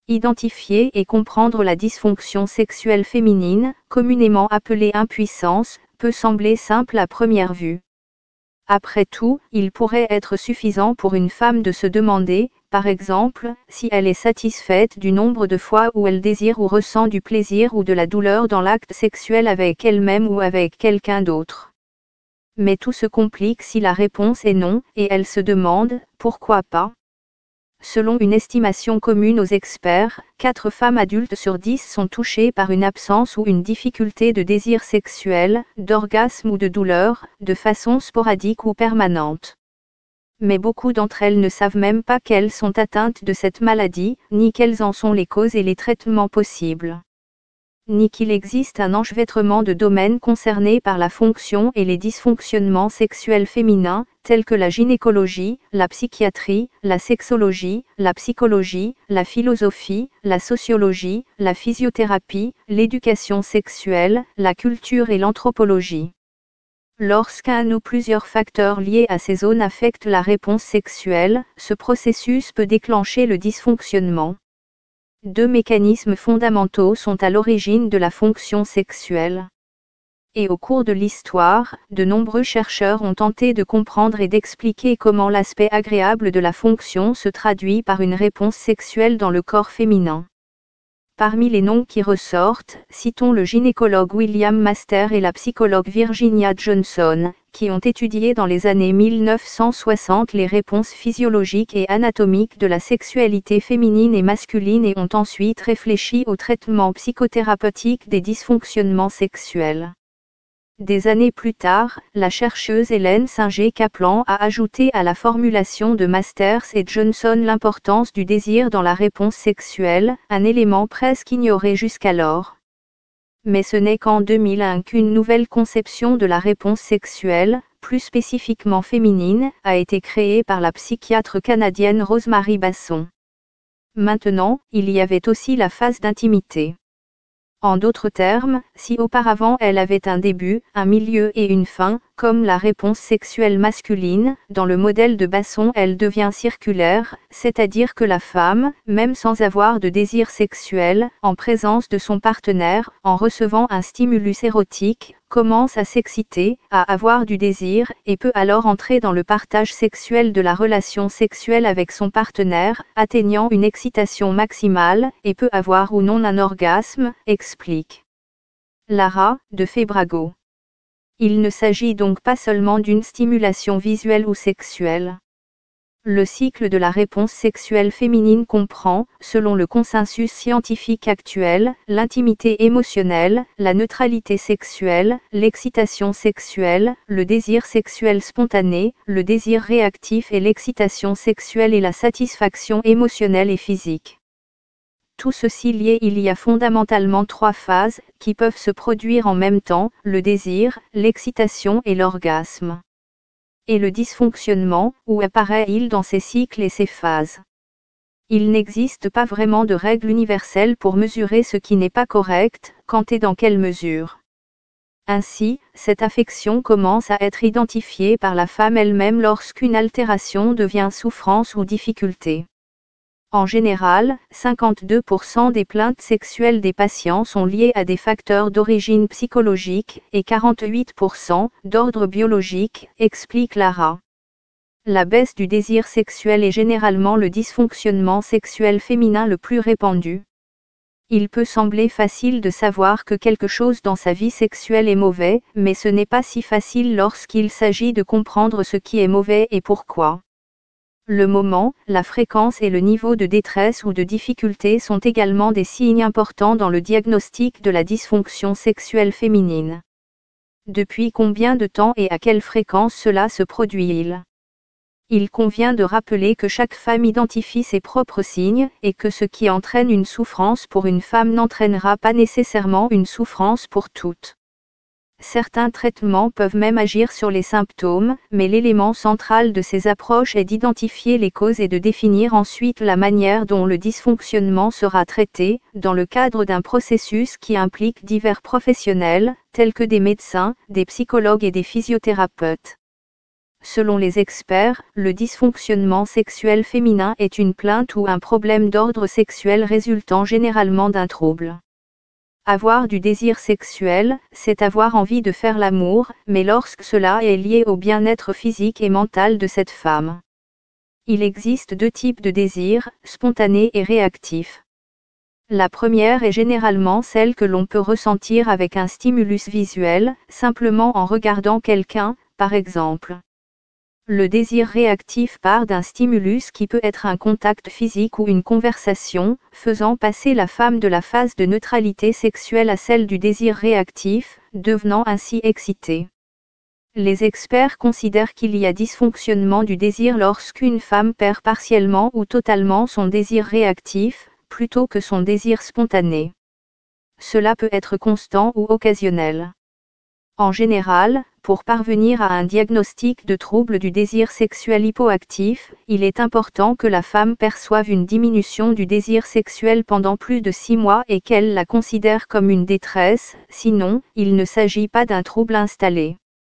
Identifier et comprendre la dysfonction sexuelle féminine, communément appelée impuissance, peut sembler simple à première vue. Après tout, il pourrait être suffisant pour une femme de se demander, par exemple, si elle est satisfaite du nombre de fois où elle désire ou ressent du plaisir ou de la douleur dans l'acte sexuel avec elle-même ou avec quelqu'un d'autre. Mais tout se complique si la réponse est non, et elle se demande, pourquoi pas ? Selon une estimation commune aux experts, 4 femmes adultes sur 10 sont touchées par une absence ou une difficulté de désir sexuel, d'orgasme ou de douleur, de façon sporadique ou permanente. Mais beaucoup d'entre elles ne savent même pas qu'elles sont atteintes de cette maladie, ni quelles en sont les causes et les traitements possibles. Ni qu'il existe un enchevêtrement de domaines concernés par la fonction et les dysfonctionnements sexuels féminins, tels que la gynécologie, la psychiatrie, la sexologie, la psychologie, la philosophie, la sociologie, la physiothérapie, l'éducation sexuelle, la culture et l'anthropologie. Lorsqu'un ou plusieurs facteurs liés à ces zones affectent la réponse sexuelle, ce processus peut déclencher le dysfonctionnement. 2 mécanismes fondamentaux sont à l'origine de la fonction sexuelle. Et au cours de l'histoire, de nombreux chercheurs ont tenté de comprendre et d'expliquer comment l'aspect agréable de la fonction se traduit par une réponse sexuelle dans le corps féminin. Parmi les noms qui ressortent, citons le gynécologue William Master et la psychologue Virginia Johnson, qui ont étudié dans les années 1960 les réponses physiologiques et anatomiques de la sexualité féminine et masculine et ont ensuite réfléchi au traitement psychothérapeutique des dysfonctionnements sexuels. Des années plus tard, la chercheuse Hélène Singer-Kaplan a ajouté à la formulation de Masters et Johnson l'importance du désir dans la réponse sexuelle, un élément presque ignoré jusqu'alors. Mais ce n'est qu'en 2001 qu'une nouvelle conception de la réponse sexuelle, plus spécifiquement féminine, a été créée par la psychiatre canadienne Rosemary Basson. Maintenant, il y avait aussi la phase d'intimité. En d'autres termes, si auparavant elle avait un début, un milieu et une fin, comme la réponse sexuelle masculine, dans le modèle de Basson elle devient circulaire, c'est-à-dire que la femme, même sans avoir de désir sexuel, en présence de son partenaire, en recevant un stimulus érotique, commence à s'exciter, à avoir du désir, et peut alors entrer dans le partage sexuel de la relation sexuelle avec son partenaire, atteignant une excitation maximale, et peut avoir ou non un orgasme, explique Lara, de Febrago. Il ne s'agit donc pas seulement d'une stimulation visuelle ou sexuelle. Le cycle de la réponse sexuelle féminine comprend, selon le consensus scientifique actuel, l'intimité émotionnelle, la neutralité sexuelle, l'excitation sexuelle, le désir sexuel spontané, le désir réactif et l'excitation sexuelle et la satisfaction émotionnelle et physique. Tout ceci lié, il y a fondamentalement 3 phases, qui peuvent se produire en même temps, le désir, l'excitation et l'orgasme. Et le dysfonctionnement, où apparaît-il dans ces cycles et ces phases? Il n'existe pas vraiment de règle universelle pour mesurer ce qui n'est pas correct, quand et dans quelle mesure. Ainsi, cette affection commence à être identifiée par la femme elle-même lorsqu'une altération devient souffrance ou difficulté. En général, 52% des plaintes sexuelles des patients sont liées à des facteurs d'origine psychologique, et 48% d'ordre biologique, explique Lara. La baisse du désir sexuel est généralement le dysfonctionnement sexuel féminin le plus répandu. Il peut sembler facile de savoir que quelque chose dans sa vie sexuelle est mauvais, mais ce n'est pas si facile lorsqu'il s'agit de comprendre ce qui est mauvais et pourquoi. Le moment, la fréquence et le niveau de détresse ou de difficulté sont également des signes importants dans le diagnostic de la dysfonction sexuelle féminine. Depuis combien de temps et à quelle fréquence cela se produit-il ? Il convient de rappeler que chaque femme identifie ses propres signes, et que ce qui entraîne une souffrance pour une femme n'entraînera pas nécessairement une souffrance pour toutes. Certains traitements peuvent même agir sur les symptômes, mais l'élément central de ces approches est d'identifier les causes et de définir ensuite la manière dont le dysfonctionnement sera traité, dans le cadre d'un processus qui implique divers professionnels, tels que des médecins, des psychologues et des physiothérapeutes. Selon les experts, le dysfonctionnement sexuel féminin est une plainte ou un problème d'ordre sexuel résultant généralement d'un trouble. Avoir du désir sexuel, c'est avoir envie de faire l'amour, mais lorsque cela est lié au bien-être physique et mental de cette femme. Il existe deux types de désirs, spontanés et réactifs. La première est généralement celle que l'on peut ressentir avec un stimulus visuel, simplement en regardant quelqu'un, par exemple. Le désir réactif part d'un stimulus qui peut être un contact physique ou une conversation, faisant passer la femme de la phase de neutralité sexuelle à celle du désir réactif, devenant ainsi excitée. Les experts considèrent qu'il y a dysfonctionnement du désir lorsqu'une femme perd partiellement ou totalement son désir réactif, plutôt que son désir spontané. Cela peut être constant ou occasionnel. En général, pour parvenir à un diagnostic de trouble du désir sexuel hypoactif, il est important que la femme perçoive une diminution du désir sexuel pendant plus de 6 mois et qu'elle la considère comme une détresse, sinon, il ne s'agit pas d'un trouble installé.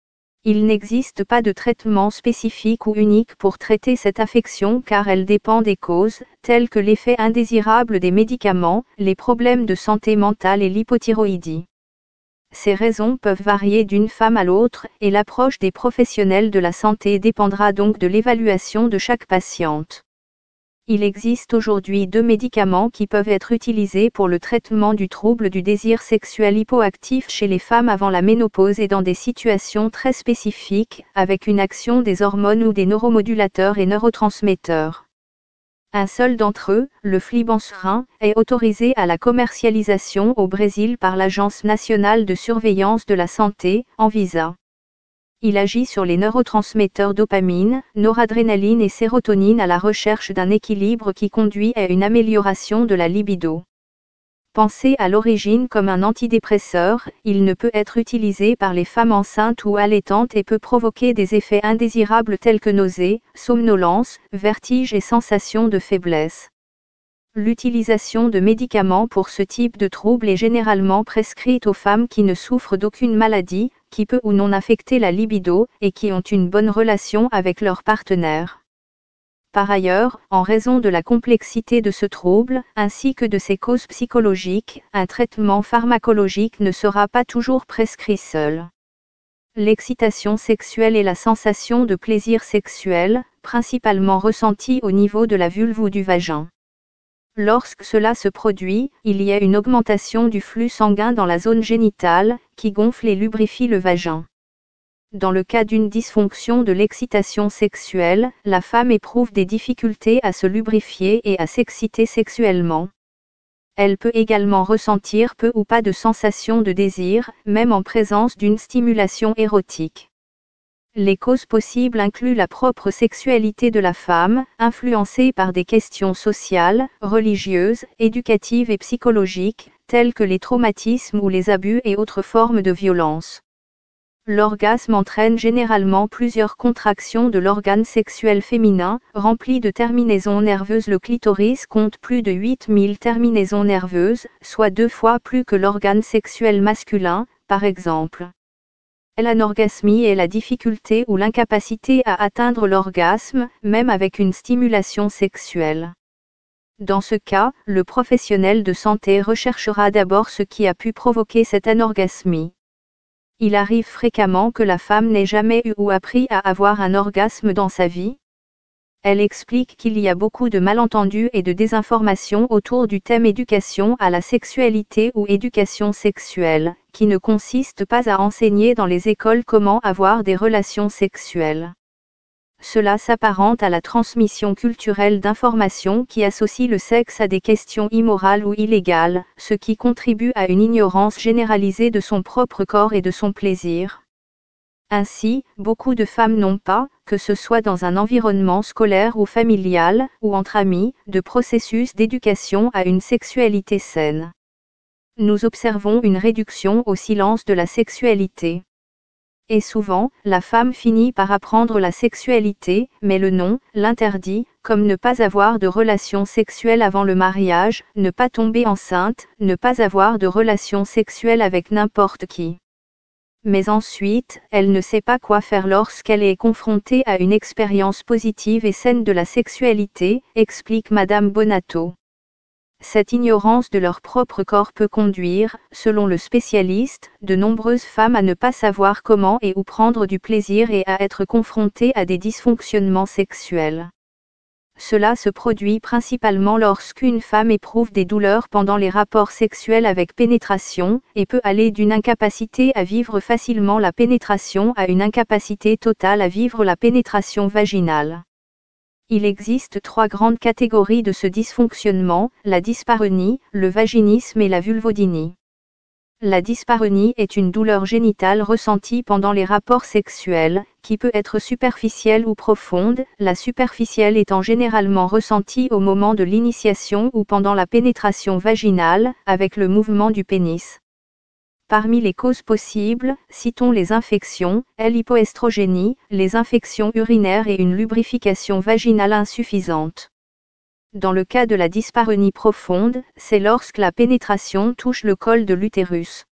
Il n'existe pas de traitement spécifique ou unique pour traiter cette affection car elle dépend des causes, telles que l'effet indésirable des médicaments, les problèmes de santé mentale et l'hypothyroïdie. Ces raisons peuvent varier d'une femme à l'autre, et l'approche des professionnels de la santé dépendra donc de l'évaluation de chaque patiente. Il existe aujourd'hui 2 médicaments qui peuvent être utilisés pour le traitement du trouble du désir sexuel hypoactif chez les femmes avant la ménopause et dans des situations très spécifiques, avec une action des hormones ou des neuromodulateurs et neurotransmetteurs. Un seul d'entre eux, le flibanserin, est autorisé à la commercialisation au Brésil par l'Agence nationale de surveillance de la santé, Anvisa. Il agit sur les neurotransmetteurs dopamine, noradrénaline et sérotonine à la recherche d'un équilibre qui conduit à une amélioration de la libido. Pensé à l'origine comme un antidépresseur, il ne peut être utilisé par les femmes enceintes ou allaitantes et peut provoquer des effets indésirables tels que nausées, somnolence, vertiges et sensations de faiblesse. L'utilisation de médicaments pour ce type de trouble est généralement prescrite aux femmes qui ne souffrent d'aucune maladie, qui peut ou non affecter la libido, et qui ont une bonne relation avec leur partenaire. Par ailleurs, en raison de la complexité de ce trouble, ainsi que de ses causes psychologiques, un traitement pharmacologique ne sera pas toujours prescrit seul. L'excitation sexuelle est la sensation de plaisir sexuel, principalement ressentie au niveau de la vulve ou du vagin. Lorsque cela se produit, il y a une augmentation du flux sanguin dans la zone génitale, qui gonfle et lubrifie le vagin. Dans le cas d'une dysfonction de l'excitation sexuelle, la femme éprouve des difficultés à se lubrifier et à s'exciter sexuellement. Elle peut également ressentir peu ou pas de sensation de désir, même en présence d'une stimulation érotique. Les causes possibles incluent la propre sexualité de la femme, influencée par des questions sociales, religieuses, éducatives et psychologiques, telles que les traumatismes ou les abus et autres formes de violence. L'orgasme entraîne généralement plusieurs contractions de l'organe sexuel féminin, rempli de terminaisons nerveuses. Le clitoris compte plus de 8000 terminaisons nerveuses, soit 2 fois plus que l'organe sexuel masculin, par exemple. L'anorgasmie est la difficulté ou l'incapacité à atteindre l'orgasme, même avec une stimulation sexuelle. Dans ce cas, le professionnel de santé recherchera d'abord ce qui a pu provoquer cette anorgasmie. Il arrive fréquemment que la femme n'ait jamais eu ou appris à avoir un orgasme dans sa vie. Elle explique qu'il y a beaucoup de malentendus et de désinformation autour du thème éducation à la sexualité ou éducation sexuelle, qui ne consiste pas à enseigner dans les écoles comment avoir des relations sexuelles. Cela s'apparente à la transmission culturelle d'informations qui associe le sexe à des questions immorales ou illégales, ce qui contribue à une ignorance généralisée de son propre corps et de son plaisir. Ainsi, beaucoup de femmes n'ont pas, que ce soit dans un environnement scolaire ou familial, ou entre amis, de processus d'éducation à une sexualité saine. Nous observons une réduction au silence de la sexualité. Et souvent, la femme finit par apprendre la sexualité, mais le non, l'interdit, comme ne pas avoir de relations sexuelles avant le mariage, ne pas tomber enceinte, ne pas avoir de relations sexuelles avec n'importe qui. Mais ensuite, elle ne sait pas quoi faire lorsqu'elle est confrontée à une expérience positive et saine de la sexualité, explique Madame Bonato. Cette ignorance de leur propre corps peut conduire, selon le spécialiste, de nombreuses femmes à ne pas savoir comment et où prendre du plaisir et à être confrontées à des dysfonctionnements sexuels. Cela se produit principalement lorsqu'une femme éprouve des douleurs pendant les rapports sexuels avec pénétration, et peut aller d'une incapacité à vivre facilement la pénétration à une incapacité totale à vivre la pénétration vaginale. Il existe 3 grandes catégories de ce dysfonctionnement, la dyspareunie, le vaginisme et la vulvodynie. La dyspareunie est une douleur génitale ressentie pendant les rapports sexuels, qui peut être superficielle ou profonde, la superficielle étant généralement ressentie au moment de l'initiation ou pendant la pénétration vaginale, avec le mouvement du pénis. Parmi les causes possibles, citons les infections, l'hypoestrogénie, les infections urinaires et une lubrification vaginale insuffisante. Dans le cas de la dyspareunie profonde, c'est lorsque la pénétration touche le col de l'utérus.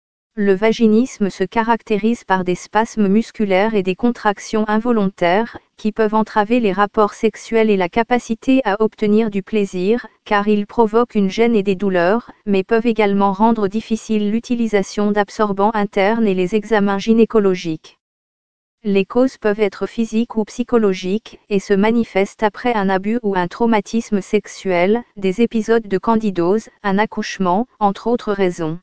Le vaginisme se caractérise par des spasmes musculaires et des contractions involontaires, qui peuvent entraver les rapports sexuels et la capacité à obtenir du plaisir, car ils provoquent une gêne et des douleurs, mais peuvent également rendre difficile l'utilisation d'absorbants internes et les examens gynécologiques. Les causes peuvent être physiques ou psychologiques, et se manifestent après un abus ou un traumatisme sexuel, des épisodes de candidose, un accouchement, entre autres raisons.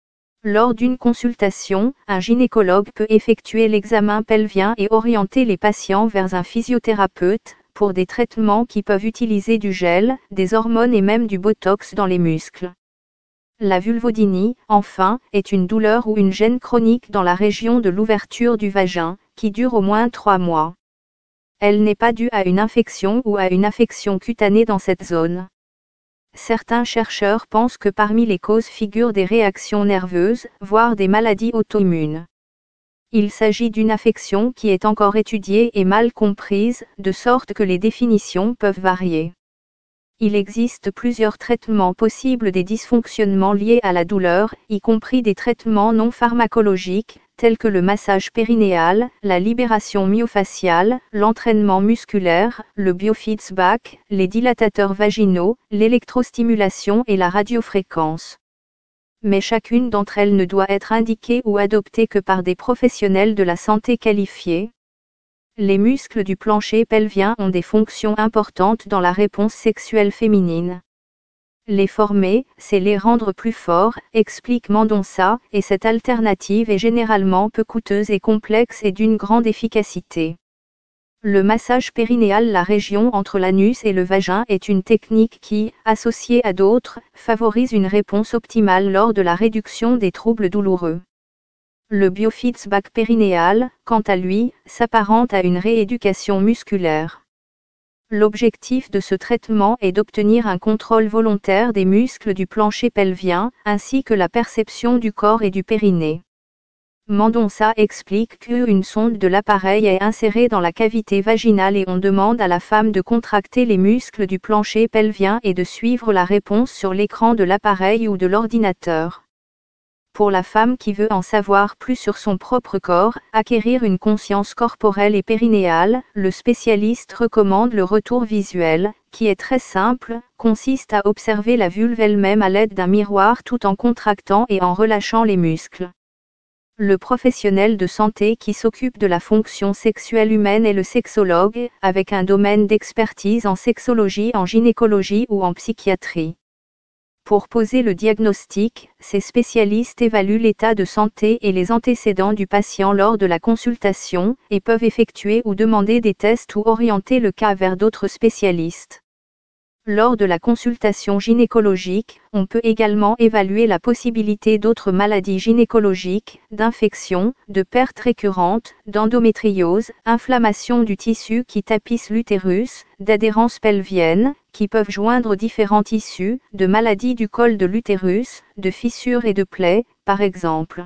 Lors d'une consultation, un gynécologue peut effectuer l'examen pelvien et orienter les patients vers un physiothérapeute, pour des traitements qui peuvent utiliser du gel, des hormones et même du botox dans les muscles. La vulvodynie, enfin, est une douleur ou une gêne chronique dans la région de l'ouverture du vagin, qui dure au moins 3 mois. Elle n'est pas due à une infection ou à une affection cutanée dans cette zone. Certains chercheurs pensent que parmi les causes figurent des réactions nerveuses, voire des maladies auto-immunes. Il s'agit d'une affection qui est encore étudiée et mal comprise, de sorte que les définitions peuvent varier. Il existe plusieurs traitements possibles des dysfonctionnements liés à la douleur, y compris des traitements non pharmacologiques, tels que le massage périnéal, la libération myofaciale, l'entraînement musculaire, le biofeedback, les dilatateurs vaginaux, l'électrostimulation et la radiofréquence. Mais chacune d'entre elles ne doit être indiquée ou adoptée que par des professionnels de la santé qualifiés. Les muscles du plancher pelvien ont des fonctions importantes dans la réponse sexuelle féminine. Les former, c'est les rendre plus forts, explique Mendonça, et cette alternative est généralement peu coûteuse et complexe et d'une grande efficacité. Le massage périnéal, la région entre l'anus et le vagin, est une technique qui, associée à d'autres, favorise une réponse optimale lors de la réduction des troubles douloureux. Le biofeedback périnéal, quant à lui, s'apparente à une rééducation musculaire. L'objectif de ce traitement est d'obtenir un contrôle volontaire des muscles du plancher pelvien, ainsi que la perception du corps et du périnée. Mendonça explique qu'une sonde de l'appareil est insérée dans la cavité vaginale et on demande à la femme de contracter les muscles du plancher pelvien et de suivre la réponse sur l'écran de l'appareil ou de l'ordinateur. Pour la femme qui veut en savoir plus sur son propre corps, acquérir une conscience corporelle et périnéale, le spécialiste recommande le retour visuel, qui est très simple, consiste à observer la vulve elle-même à l'aide d'un miroir tout en contractant et en relâchant les muscles. Le professionnel de santé qui s'occupe de la fonction sexuelle humaine est le sexologue, avec un domaine d'expertise en sexologie, en gynécologie ou en psychiatrie. Pour poser le diagnostic, ces spécialistes évaluent l'état de santé et les antécédents du patient lors de la consultation, et peuvent effectuer ou demander des tests ou orienter le cas vers d'autres spécialistes. Lors de la consultation gynécologique, on peut également évaluer la possibilité d'autres maladies gynécologiques, d'infections, de pertes récurrentes, d'endométriose, inflammation du tissu qui tapisse l'utérus, d'adhérence pelvienne, qui peuvent joindre différents tissus, de maladies du col de l'utérus, de fissures et de plaies, par exemple.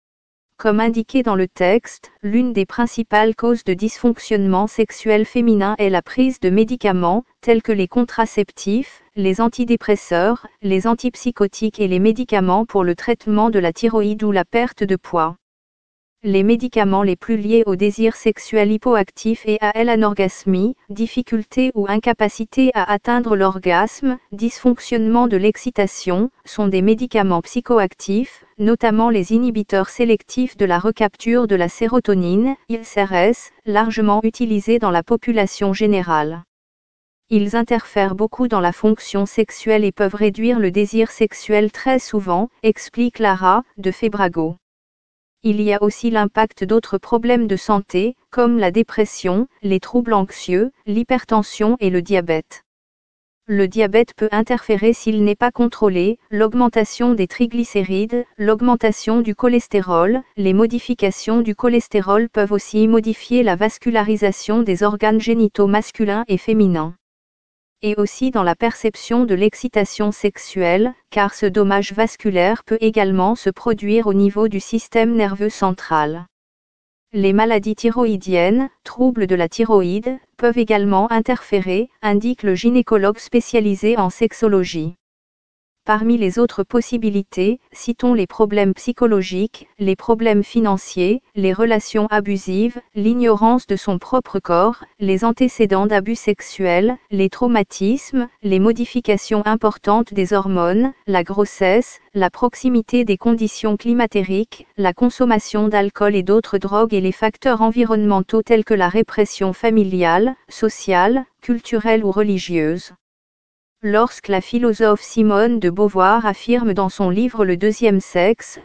Comme indiqué dans le texte, l'une des principales causes de dysfonctionnement sexuel féminin est la prise de médicaments, tels que les contraceptifs, les antidépresseurs, les antipsychotiques et les médicaments pour le traitement de la thyroïde ou la perte de poids. Les médicaments les plus liés au désir sexuel hypoactif et à l'anorgasmie, difficulté ou incapacité à atteindre l'orgasme, dysfonctionnement de l'excitation, sont des médicaments psychoactifs, notamment les inhibiteurs sélectifs de la recapture de la sérotonine, ISRS, largement utilisés dans la population générale. Ils interfèrent beaucoup dans la fonction sexuelle et peuvent réduire le désir sexuel très souvent, explique Lara, de Febrago. Il y a aussi l'impact d'autres problèmes de santé, comme la dépression, les troubles anxieux, l'hypertension et le diabète. Le diabète peut interférer s'il n'est pas contrôlé, l'augmentation des triglycérides, l'augmentation du cholestérol, les modifications du cholestérol peuvent aussi modifier la vascularisation des organes génitaux masculins et féminins. Et aussi dans la perception de l'excitation sexuelle, car ce dommage vasculaire peut également se produire au niveau du système nerveux central. Les maladies thyroïdiennes, troubles de la thyroïde, peuvent également interférer, indique le gynécologue spécialisé en sexologie. Parmi les autres possibilités, citons les problèmes psychologiques, les problèmes financiers, les relations abusives, l'ignorance de son propre corps, les antécédents d'abus sexuels, les traumatismes, les modifications importantes des hormones, la grossesse, la proximité des conditions climatériques, la consommation d'alcool et d'autres drogues et les facteurs environnementaux tels que la répression familiale, sociale, culturelle ou religieuse. Lorsque la philosophe Simone de Beauvoir affirme dans son livre Le deuxième sexe,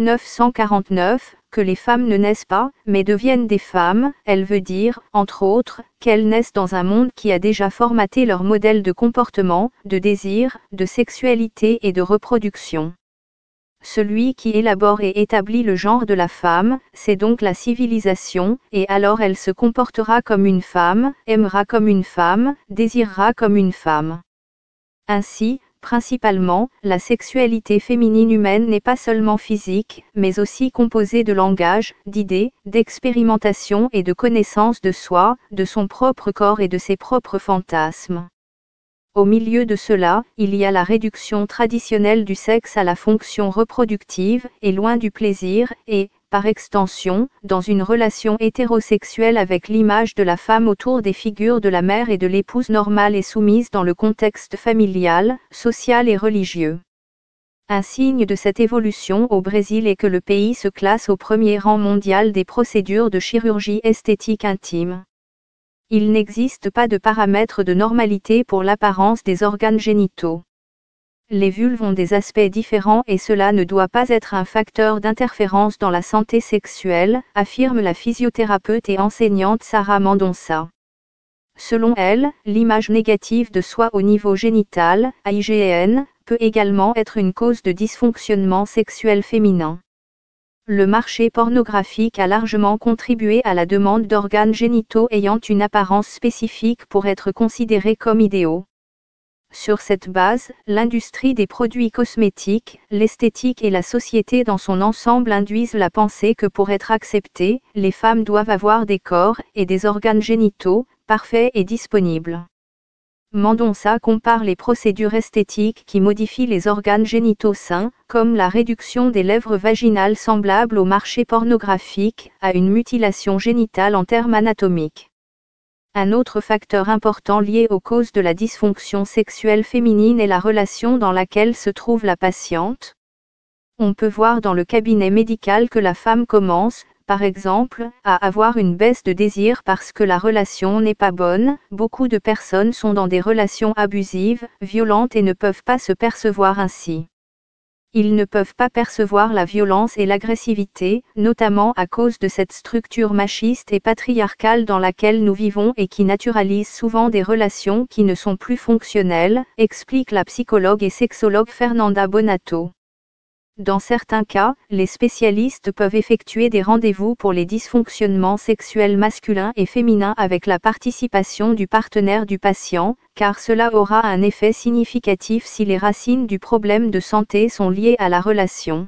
1949, que les femmes ne naissent pas, mais deviennent des femmes, elle veut dire, entre autres, qu'elles naissent dans un monde qui a déjà formaté leur modèle de comportement, de désir, de sexualité et de reproduction. Celui qui élabore et établit le genre de la femme, c'est donc la civilisation, et alors elle se comportera comme une femme, aimera comme une femme, désirera comme une femme. Ainsi, principalement, la sexualité féminine humaine n'est pas seulement physique, mais aussi composée de langage, d'idées, d'expérimentation et de connaissance de soi, de son propre corps et de ses propres fantasmes. Au milieu de cela, il y a la réduction traditionnelle du sexe à la fonction reproductive, et loin du plaisir, et, par extension, dans une relation hétérosexuelle avec l'image de la femme autour des figures de la mère et de l'épouse normale et soumise dans le contexte familial, social et religieux. Un signe de cette évolution au Brésil est que le pays se classe au premier rang mondial des procédures de chirurgie esthétique intime. Il n'existe pas de paramètres de normalité pour l'apparence des organes génitaux. Les vulves ont des aspects différents et cela ne doit pas être un facteur d'interférence dans la santé sexuelle, affirme la physiothérapeute et enseignante Sarah Mendonça. Selon elle, l'image négative de soi au niveau génital, IGN, peut également être une cause de dysfonctionnement sexuel féminin. Le marché pornographique a largement contribué à la demande d'organes génitaux ayant une apparence spécifique pour être considérés comme idéaux. Sur cette base, l'industrie des produits cosmétiques, l'esthétique et la société dans son ensemble induisent la pensée que pour être acceptées, les femmes doivent avoir des corps et des organes génitaux, parfaits et disponibles. Mendonça compare les procédures esthétiques qui modifient les organes génitaux sains, comme la réduction des lèvres vaginales semblable au marché pornographique, à une mutilation génitale en termes anatomiques. Un autre facteur important lié aux causes de la dysfonction sexuelle féminine est la relation dans laquelle se trouve la patiente. On peut voir dans le cabinet médical que la femme commence, par exemple, à avoir une baisse de désir parce que la relation n'est pas bonne. Beaucoup de personnes sont dans des relations abusives, violentes et ne peuvent pas se percevoir ainsi. Ils ne peuvent pas percevoir la violence et l'agressivité, notamment à cause de cette structure machiste et patriarcale dans laquelle nous vivons et qui naturalise souvent des relations qui ne sont plus fonctionnelles, explique la psychologue et sexologue Fernanda Bonato. Dans certains cas, les spécialistes peuvent effectuer des rendez-vous pour les dysfonctionnements sexuels masculins et féminins avec la participation du partenaire du patient, car cela aura un effet significatif si les racines du problème de santé sont liées à la relation.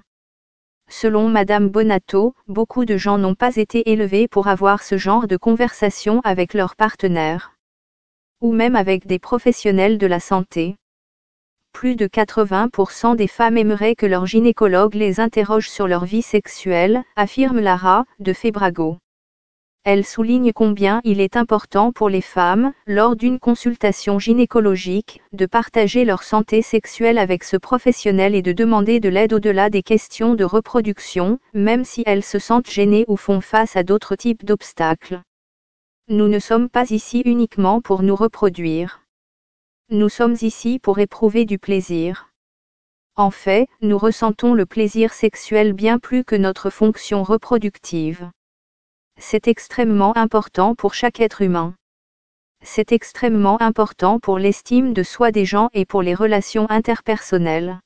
Selon Madame Bonato, beaucoup de gens n'ont pas été élevés pour avoir ce genre de conversation avec leur partenaire. Ou même avec des professionnels de la santé. plus de 80% des femmes aimeraient que leur gynécologue les interroge sur leur vie sexuelle, affirme Lara, de Febrago. Elle souligne combien il est important pour les femmes, lors d'une consultation gynécologique, de partager leur santé sexuelle avec ce professionnel et de demander de l'aide au-delà des questions de reproduction, même si elles se sentent gênées ou font face à d'autres types d'obstacles. Nous ne sommes pas ici uniquement pour nous reproduire. Nous sommes ici pour éprouver du plaisir. En fait, nous ressentons le plaisir sexuel bien plus que notre fonction reproductive. C'est extrêmement important pour chaque être humain. C'est extrêmement important pour l'estime de soi des gens et pour les relations interpersonnelles.